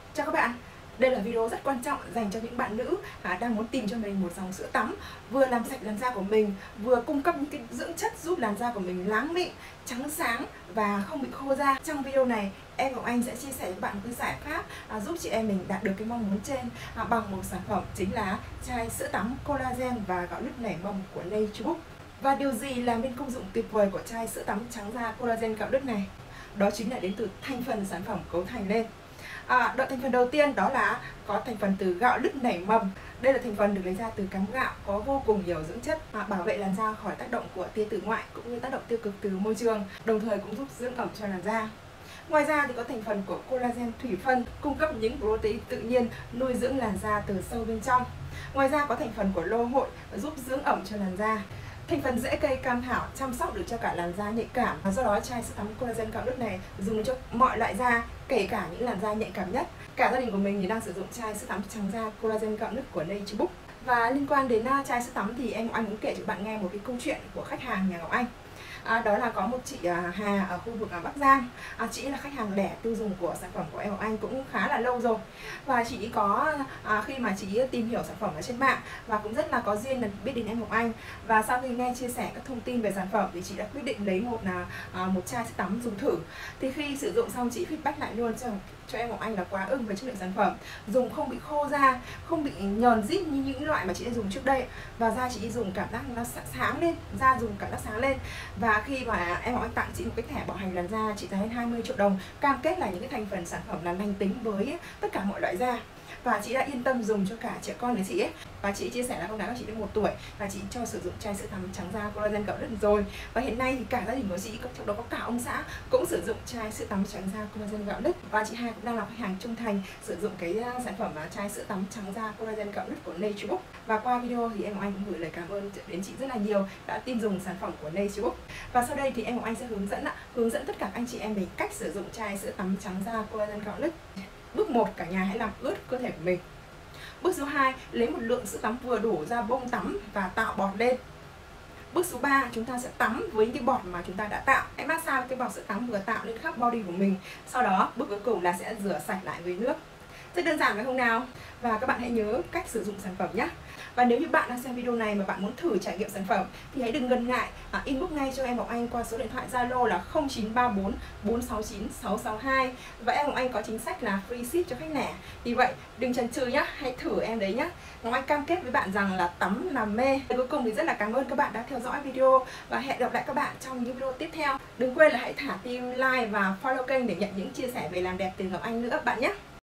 Chào các bạn, đây là video rất quan trọng dành cho những bạn nữ đang muốn tìm cho mình một dòng sữa tắm vừa làm sạch làn da của mình, vừa cung cấp những cái dưỡng chất giúp làn da của mình láng mịn, trắng sáng và không bị khô da. Trong video này, em Ngọc Anh sẽ chia sẻ với bạn một cái giải pháp giúp chị em mình đạt được cái mong muốn trên bằng một sản phẩm chính là chai sữa tắm collagen và gạo lứt nảy mầm của Naturebook. Và điều gì làm nên công dụng tuyệt vời của chai sữa tắm trắng da collagen gạo lứt này? Đó chính là đến từ thành phần sản phẩm cấu thành lên. Đoạn thành phần đầu tiên đó là có thành phần từ gạo lứt nảy mầm. Đây là thành phần được lấy ra từ cám gạo, có vô cùng nhiều dưỡng chất bảo vệ làn da khỏi tác động của tia tử ngoại cũng như tác động tiêu cực từ môi trường, đồng thời cũng giúp dưỡng ẩm cho làn da. Ngoài ra thì có thành phần của collagen thủy phân, cung cấp những protein tự nhiên nuôi dưỡng làn da từ sâu bên trong. Ngoài ra có thành phần của lô hội giúp dưỡng ẩm cho làn da. Thành phần rễ cây cam thảo chăm sóc được cho cả làn da nhạy cảm, và do đó chai sữa tắm collagen gạo lứt này dùng cho mọi loại da, kể cả những làn da nhạy cảm nhất. Cả gia đình của mình thì đang sử dụng chai sữa tắm trắng da collagen gạo lứt của Naturebook. Và liên quan đến chai sữa tắm thì em Ngọc Anh muốn kể cho bạn nghe một cái câu chuyện của khách hàng nhà Ngọc Anh. Đó là có một chị Hà ở khu vực Bắc Giang. Chị là khách hàng đẻ tiêu dùng của sản phẩm của em Ngọc Anh cũng khá là lâu rồi. Và chị có khi mà chị tìm hiểu sản phẩm ở trên mạng và cũng rất là có duyên là biết đến em Ngọc Anh. Và sau khi nghe chia sẻ các thông tin về sản phẩm thì chị đã quyết định lấy một chai sữa tắm dùng thử. Thì khi sử dụng xong chị feedback lại luôn cho em Ngọc Anh là quá ưng với chất lượng sản phẩm, dùng không bị khô da, không bị nhờn rít như những loại mà chị đã dùng trước đây, và da chị dùng cảm giác nó sáng lên, da dùng cảm giác sáng lên. Và khi mà em Ngọc Anh tặng chị một cái thẻ bảo hành làn da trị giá hơn 20 triệu đồng, cam kết là những cái thành phần sản phẩm là lành tính với tất cả mọi loại da, và chị đã yên tâm dùng cho cả trẻ con với chị ấy. Và chị chia sẻ là con gái của chị đến 1 tuổi và chị cho sử dụng chai sữa tắm trắng da collagen gạo lứt rồi. Và hiện nay thì cả gia đình của chị, trong đó có cả ông xã, cũng sử dụng chai sữa tắm trắng da collagen gạo lứt. Và chị Hai cũng đang là khách hàng trung thành sử dụng cái sản phẩm chai sữa tắm trắng da collagen gạo lứt của Naturebook. Và qua video thì em Ngọc Anh cũng gửi lời cảm ơn đến chị rất là nhiều đã tin dùng sản phẩm của Naturebook. Và sau đây thì em Ngọc Anh sẽ hướng dẫn tất cả anh chị em mình cách sử dụng chai sữa tắm trắng da collagen gạo lứt. Bước 1, cả nhà hãy làm ướt cơ thể của mình. Bước số 2, lấy một lượng sữa tắm vừa đủ ra bông tắm và tạo bọt lên. Bước số 3, chúng ta sẽ tắm với những cái bọt mà chúng ta đã tạo. Hãy massage cái bọt sữa tắm vừa tạo lên khắp body của mình. Sau đó, bước cuối cùng là sẽ rửa sạch lại với nước. Rất đơn giản phải không nào? Và các bạn hãy nhớ cách sử dụng sản phẩm nhé. Và nếu như bạn đang xem video này mà bạn muốn thử trải nghiệm sản phẩm thì hãy đừng ngần ngại inbox ngay cho em Ngọc Anh qua số điện thoại Zalo là 0934 469 662. Và em Ngọc Anh có chính sách là free ship cho khách lẻ. Vì vậy đừng chần chừ nhá, hãy thử em đấy nhá. Ngọc Anh cam kết với bạn rằng là tắm làm mê. Cuối cùng thì rất là cảm ơn các bạn đã theo dõi video và hẹn gặp lại các bạn trong những video tiếp theo. Đừng quên là hãy thả tim like và follow kênh để nhận những chia sẻ về làm đẹp từ Ngọc Anh nữa bạn nhé.